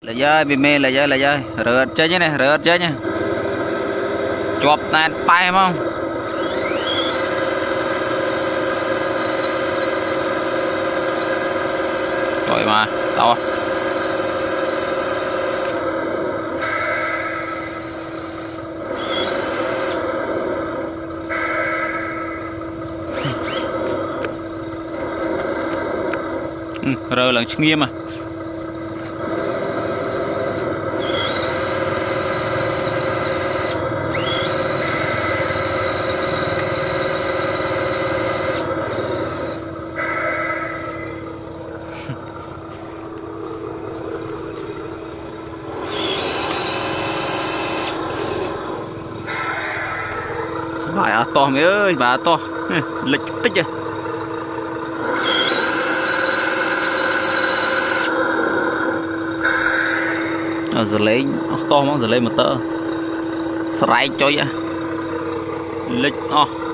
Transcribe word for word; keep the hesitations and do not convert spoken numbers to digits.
là dơi bị mê là dơi là dơi rớt chơi nhé này rớt chơi nhé chọp này bay không trời mà đâu ừ, rơ lần nghiêm à bài à, to mấy ơi bà to lịch tích à giờ lấy to mà giờ lấy một tơ sải cho vậy lịch o